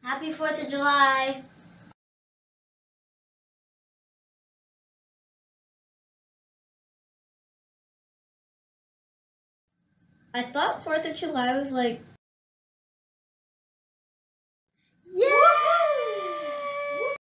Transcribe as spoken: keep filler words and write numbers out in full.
Happy fourth of July! I thought fourth of July was like